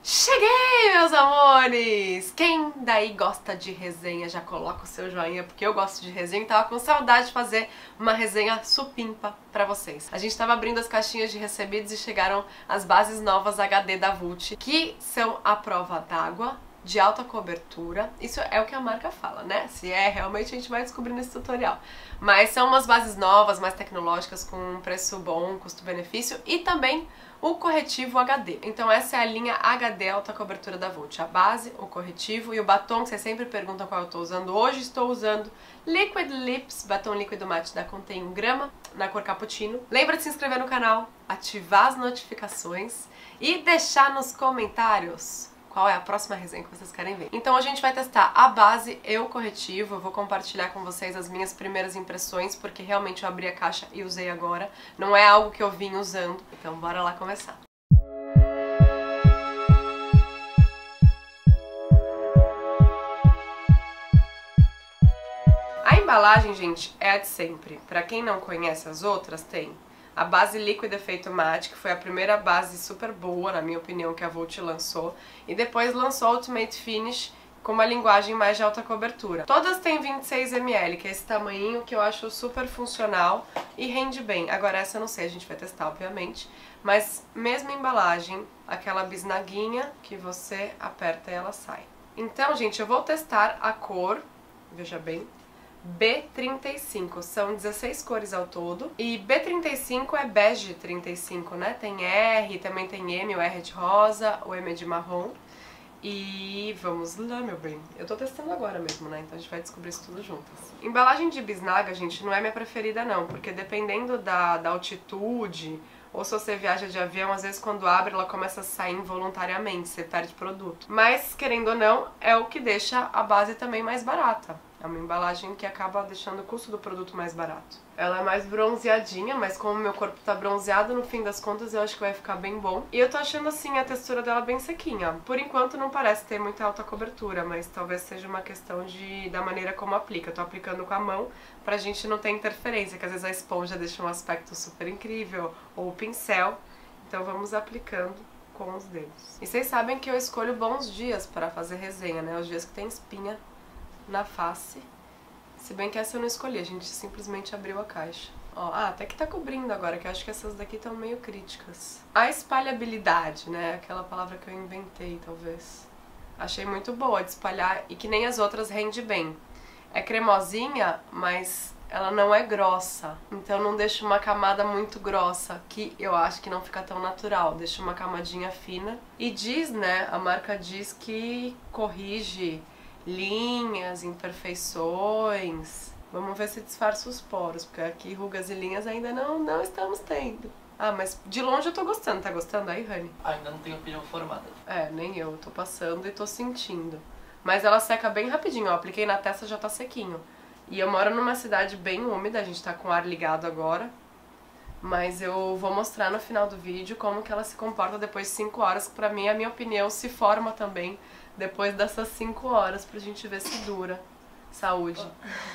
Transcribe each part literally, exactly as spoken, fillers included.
Cheguei, meus amores! Quem daí gosta de resenha já coloca o seu joinha, porque eu gosto de resenha e tava com saudade de fazer uma resenha supimpa pra vocês. A gente tava abrindo as caixinhas de recebidos e chegaram as bases novas H D da Vult, que são a prova d'água, de alta cobertura. Isso é o que a marca fala, né? Se é, realmente a gente vai descobrir nesse tutorial. Mas são umas bases novas, mais tecnológicas, com um preço bom, custo-benefício, e também o corretivo H D. Então essa é a linha H D alta cobertura da Vult. A base, o corretivo e o batom, que vocês sempre perguntam qual eu estou usando. Hoje estou usando Liquid Lips, batom líquido mate da Contém um grama, na cor cappuccino. Lembra de se inscrever no canal, ativar as notificações e deixar nos comentários qual é a próxima resenha que vocês querem ver. Então a gente vai testar a base e o corretivo. Eu vou compartilhar com vocês as minhas primeiras impressões, porque realmente eu abri a caixa e usei agora. Não é algo que eu vim usando. Então bora lá começar. A embalagem, gente, é a de sempre. Pra quem não conhece as outras, tem a base Liquid Efeito Matte, que foi a primeira base super boa, na minha opinião, que a Vult lançou. E depois lançou a Ultimate Finish com uma linguagem mais de alta cobertura. Todas têm vinte e seis mililitros, que é esse tamanho que eu acho super funcional e rende bem. Agora essa eu não sei, a gente vai testar, obviamente. Mas mesma embalagem, aquela bisnaguinha que você aperta e ela sai. Então, gente, eu vou testar a cor, veja bem, B trinta e cinco, são dezesseis cores ao todo, e B trinta e cinco é bege trinta e cinco, né? Tem R, também tem M, o R é de rosa, o M é de marrom. E vamos lá, meu bem. Eu tô testando agora mesmo, né? Então a gente vai descobrir isso tudo juntas. Embalagem de bisnaga, gente, não é minha preferida não, porque dependendo da, da altitude, ou se você viaja de avião, às vezes quando abre ela começa a sair involuntariamente, você perde produto. Mas, querendo ou não, é o que deixa a base também mais barata. É uma embalagem que acaba deixando o custo do produto mais barato. Ela é mais bronzeadinha, mas como meu corpo tá bronzeado, no fim das contas eu acho que vai ficar bem bom. E eu tô achando assim a textura dela bem sequinha. Por enquanto não parece ter muita alta cobertura, mas talvez seja uma questão de, da maneira como aplica. Eu tô aplicando com a mão pra gente não ter interferência, que às vezes a esponja deixa um aspecto super incrível, ou o pincel. Então vamos aplicando com os dedos. E vocês sabem que eu escolho bons dias para fazer resenha, né? Os dias que tem espinha na face. Se bem que essa eu não escolhi, a gente simplesmente abriu a caixa. Ó, ah, até que tá cobrindo agora, que eu acho que essas daqui estão meio críticas. A espalhabilidade, né? Aquela palavra que eu inventei, talvez. Achei muito boa de espalhar e que nem as outras rende bem. É cremosinha, mas ela não é grossa. Então não deixa uma camada muito grossa, que eu acho que não fica tão natural. Deixa uma camadinha fina. E diz, né? A marca diz que corrige linhas, imperfeições. Vamos ver se disfarça os poros, porque aqui rugas e linhas ainda não, não estamos tendo. Ah, mas de longe eu tô gostando. Tá gostando aí, Rani? Ainda não tenho opinião formada. É, nem eu. Tô passando e tô sentindo. Mas ela seca bem rapidinho, ó. Apliquei na testa, já tá sequinho. E eu moro numa cidade bem úmida, a gente tá com o ar ligado agora. Mas eu vou mostrar no final do vídeo como que ela se comporta depois de cinco horas, que pra mim, a minha opinião, se forma também depois dessas cinco horas, pra gente ver se dura. Saúde.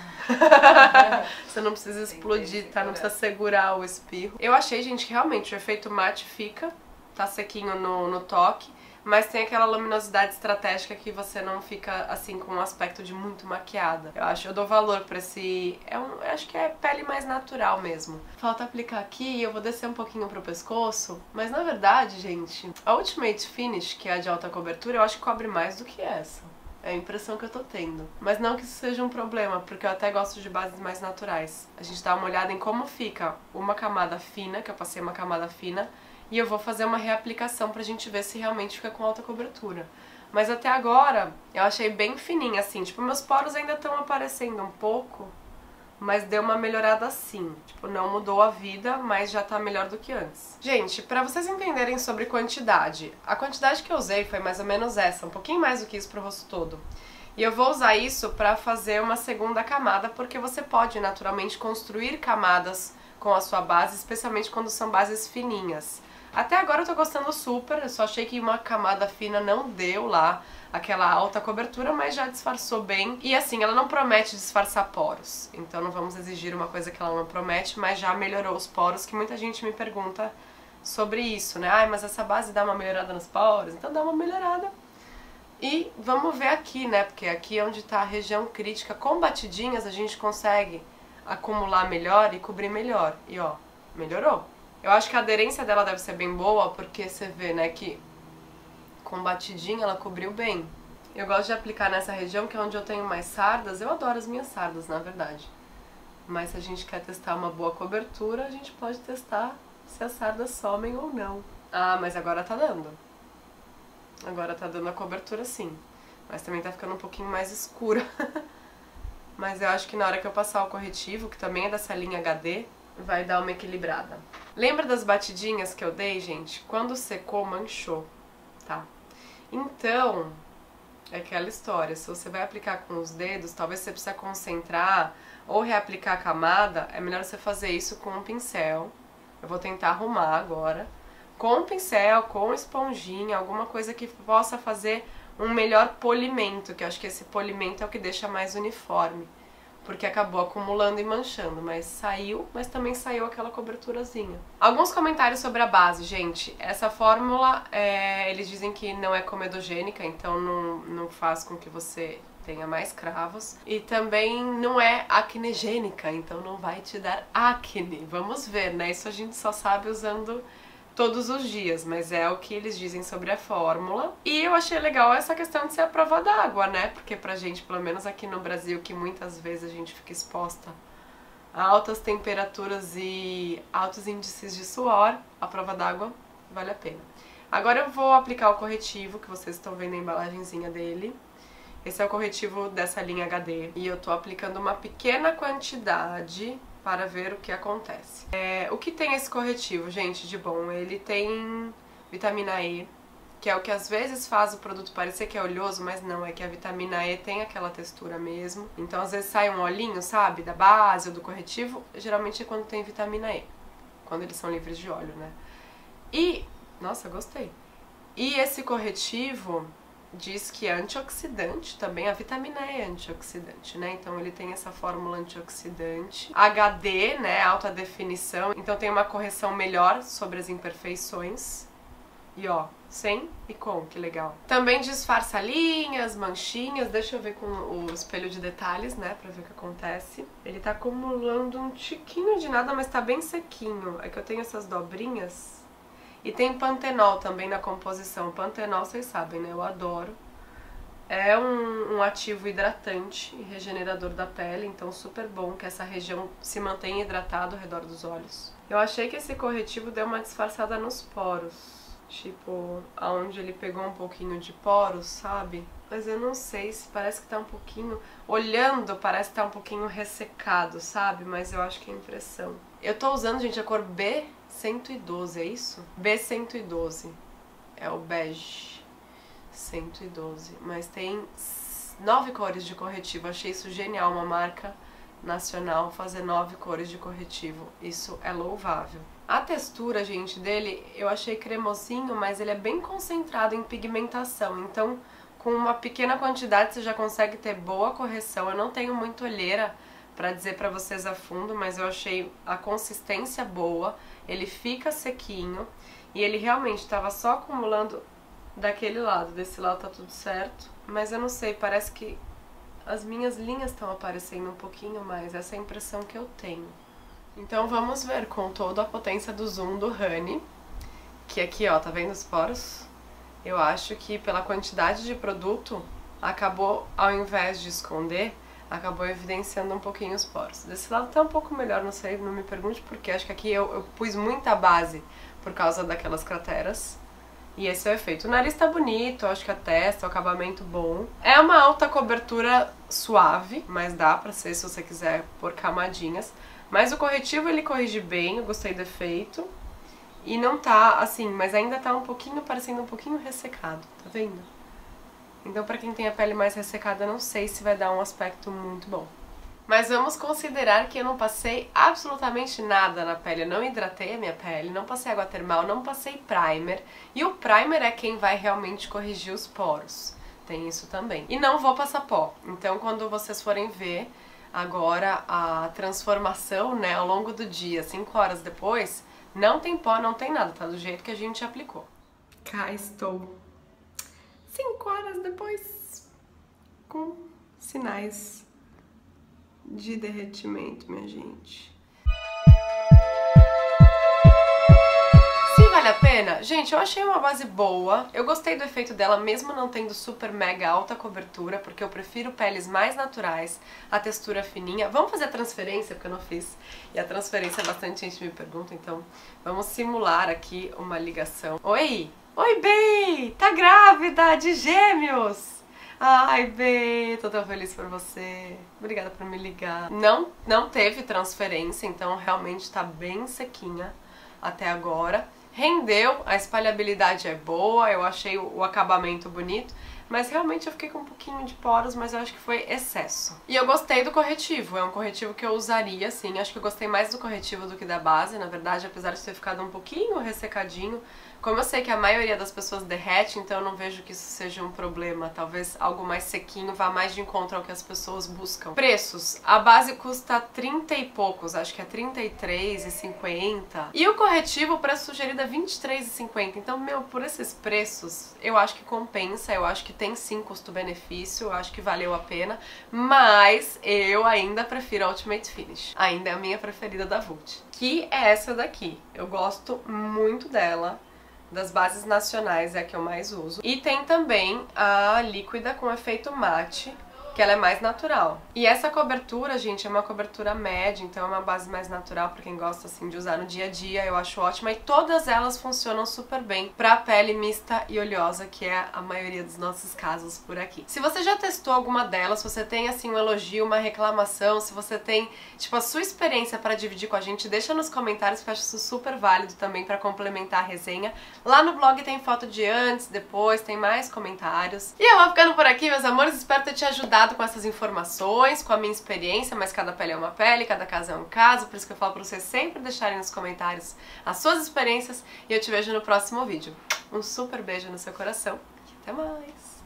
Você não precisa explodir, tá? Não precisa segurar o espirro. Eu achei, gente, que realmente o efeito mate fica, tá sequinho no, no toque, mas tem aquela luminosidade estratégica que você não fica, assim, com um aspecto de muito maquiada. Eu acho, eu dou valor pra esse... É um, eu acho que é pele mais natural mesmo. Falta aplicar aqui e eu vou descer um pouquinho pro pescoço, mas na verdade, gente, a Ultimate Finish, que é a de alta cobertura, eu acho que cobre mais do que essa. É a impressão que eu tô tendo. Mas não que isso seja um problema, porque eu até gosto de bases mais naturais. A gente dá uma olhada em como fica uma camada fina, que eu passei uma camada fina, e eu vou fazer uma reaplicação pra gente ver se realmente fica com alta cobertura. Mas até agora, eu achei bem fininha, assim. Tipo, meus poros ainda estão aparecendo um pouco, mas deu uma melhorada assim. Tipo, não mudou a vida, mas já tá melhor do que antes. Gente, pra vocês entenderem sobre quantidade, a quantidade que eu usei foi mais ou menos essa, um pouquinho mais do que isso pro rosto todo. E eu vou usar isso pra fazer uma segunda camada, porque você pode naturalmente construir camadas com a sua base, especialmente quando são bases fininhas. Até agora eu tô gostando super, eu só achei que uma camada fina não deu lá aquela alta cobertura, mas já disfarçou bem. E assim, ela não promete disfarçar poros, então não vamos exigir uma coisa que ela não promete, mas já melhorou os poros, que muita gente me pergunta sobre isso, né? Ai, mas essa base dá uma melhorada nos poros, então dá uma melhorada. E vamos ver aqui, né? Porque aqui é onde tá a região crítica. Com batidinhas a gente consegue acumular melhor e cobrir melhor. E ó, melhorou. Eu acho que a aderência dela deve ser bem boa, porque você vê, né, que com batidinha ela cobriu bem. Eu gosto de aplicar nessa região, que é onde eu tenho mais sardas. Eu adoro as minhas sardas, na verdade. Mas se a gente quer testar uma boa cobertura, a gente pode testar se as sardas somem ou não. Ah, mas agora tá dando. Agora tá dando a cobertura sim. Mas também tá ficando um pouquinho mais escura. Mas eu acho que na hora que eu passar o corretivo, que também é dessa linha H D, vai dar uma equilibrada. Lembra das batidinhas que eu dei, gente? Quando secou, manchou, tá? Então, é aquela história. Se você vai aplicar com os dedos, talvez você precise concentrar ou reaplicar a camada, é melhor você fazer isso com um pincel. Eu vou tentar arrumar agora. Com um pincel, com esponjinha, alguma coisa que possa fazer um melhor polimento, que eu acho que esse polimento é o que deixa mais uniforme. Porque acabou acumulando e manchando, mas saiu, mas também saiu aquela coberturazinha. Alguns comentários sobre a base, gente. Essa fórmula, é, eles dizem que não é comedogênica, então não, não faz com que você tenha mais cravos. E também não é acnegênica, então não vai te dar acne. Vamos ver, né? Isso a gente só sabe usando todos os dias, mas é o que eles dizem sobre a fórmula. E eu achei legal essa questão de ser a prova d'água, né? Porque pra gente, pelo menos aqui no Brasil, que muitas vezes a gente fica exposta a altas temperaturas e altos índices de suor, a prova d'água vale a pena. Agora eu vou aplicar o corretivo, que vocês estão vendo a embalagenzinha dele. Esse é o corretivo dessa linha H D. E eu tô aplicando uma pequena quantidade para ver o que acontece. É, o que tem esse corretivo, gente, de bom? Ele tem vitamina E, que é o que às vezes faz o produto parecer que é oleoso, mas não, é que a vitamina E tem aquela textura mesmo. Então às vezes sai um olhinho, sabe, da base ou do corretivo, geralmente é quando tem vitamina E, quando eles são livres de óleo, né? E, nossa, gostei. E esse corretivo diz que é antioxidante também, a vitamina E é antioxidante, né? Então ele tem essa fórmula antioxidante. H D, né? Alta definição. Então tem uma correção melhor sobre as imperfeições. E ó, sem e com, que legal. Também disfarça linhas, manchinhas. Deixa eu ver com o espelho de detalhes, né? Pra ver o que acontece. Ele tá acumulando um tiquinho de nada, mas tá bem sequinho. É que eu tenho essas dobrinhas. E tem pantenol também na composição. Pantenol, vocês sabem, né? Eu adoro. É um, um ativo hidratante e regenerador da pele, então super bom que essa região se mantenha hidratada ao redor dos olhos. Eu achei que esse corretivo deu uma disfarçada nos poros. Tipo, aonde ele pegou um pouquinho de poros, sabe? Mas eu não sei, se parece que tá um pouquinho... Olhando, parece que tá um pouquinho ressecado, sabe? Mas eu acho que é impressão. Eu tô usando, gente, a cor B cento e doze, é isso? B cento e doze. É o bege. cento e doze. Mas tem nove cores de corretivo. Achei isso genial, uma marca nacional fazer nove cores de corretivo. Isso é louvável. A textura, gente, dele eu achei cremosinho, mas ele é bem concentrado em pigmentação. Então, com uma pequena quantidade você já consegue ter boa correção. Eu não tenho muito olheira pra dizer pra vocês a fundo, mas eu achei a consistência boa. Ele fica sequinho e ele realmente estava só acumulando daquele lado. Desse lado tá tudo certo, mas eu não sei, parece que as minhas linhas estão aparecendo um pouquinho mais. Essa é a impressão que eu tenho. Então vamos ver com toda a potência do zoom do Honey, que aqui, ó, tá vendo os poros? Eu acho que pela quantidade de produto, acabou, ao invés de esconder, acabou evidenciando um pouquinho os poros. Desse lado tá um pouco melhor, não sei, não me pergunte porque, acho que aqui eu, eu pus muita base por causa daquelas crateras. E esse é o efeito. O nariz tá bonito, acho que a testa, o acabamento bom. É uma alta cobertura suave, mas dá pra ser se você quiser pôr camadinhas. Mas o corretivo ele corrige bem, eu gostei do efeito. E não tá assim, mas ainda tá um pouquinho, parecendo um pouquinho ressecado, tá vendo? Então pra quem tem a pele mais ressecada, não sei se vai dar um aspecto muito bom. Mas vamos considerar que eu não passei absolutamente nada na pele. Eu não hidratei a minha pele, não passei água termal, não passei primer. E o primer é quem vai realmente corrigir os poros. Tem isso também. E não vou passar pó. Então quando vocês forem ver agora a transformação, né, ao longo do dia, cinco horas depois, Não tem pó, não tem nada, tá do jeito que a gente aplicou. Cá estou. Cinco horas depois, com sinais de derretimento, minha gente. Vale a pena? Gente, eu achei uma base boa, eu gostei do efeito dela mesmo não tendo super mega alta cobertura, porque eu prefiro peles mais naturais, a textura fininha. Vamos fazer a transferência, porque eu não fiz, e a transferência bastante gente me pergunta, então vamos simular aqui uma ligação. Oi! Oi, Bey! Tá grávida de gêmeos! Ai, Bey, tô tão feliz por você. Obrigada por me ligar. Não, não teve transferência, então realmente tá bem sequinha até agora. Rendeu, a espalhabilidade é boa, eu achei o acabamento bonito, mas realmente eu fiquei com um pouquinho de poros, mas eu acho que foi excesso. E eu gostei do corretivo, é um corretivo que eu usaria, sim, acho que eu gostei mais do corretivo do que da base, na verdade, apesar de ter ficado um pouquinho ressecadinho. Como eu sei que a maioria das pessoas derrete, então eu não vejo que isso seja um problema. Talvez algo mais sequinho vá mais de encontro ao que as pessoas buscam. Preços. A base custa trinta e poucos, acho que é trinta e três reais e cinquenta centavos. E o corretivo, o preço sugerido é vinte e três reais e cinquenta centavos. Então, meu, por esses preços, eu acho que compensa, eu acho que tem sim custo-benefício, eu acho que valeu a pena. Mas eu ainda prefiro a Ultimate Finish. Ainda é a minha preferida da Vult. Que é essa daqui. Eu gosto muito dela. Das bases nacionais é a que eu mais uso. E tem também a líquida com efeito mate, que ela é mais natural. E essa cobertura, gente, é uma cobertura média, então é uma base mais natural pra quem gosta, assim, de usar no dia a dia, eu acho ótima. E todas elas funcionam super bem pra pele mista e oleosa, que é a maioria dos nossos casos por aqui. Se você já testou alguma delas, se você tem, assim, um elogio, uma reclamação, se você tem, tipo, a sua experiência pra dividir com a gente, deixa nos comentários, que eu acho isso super válido também pra complementar a resenha. Lá no blog tem foto de antes, depois, tem mais comentários. E eu vou ficando por aqui, meus amores, espero ter te ajudado com essas informações, com a minha experiência, mas cada pele é uma pele, cada caso é um caso, por isso que eu falo pra vocês sempre deixarem nos comentários as suas experiências e eu te vejo no próximo vídeo. Um super beijo no seu coração e até mais!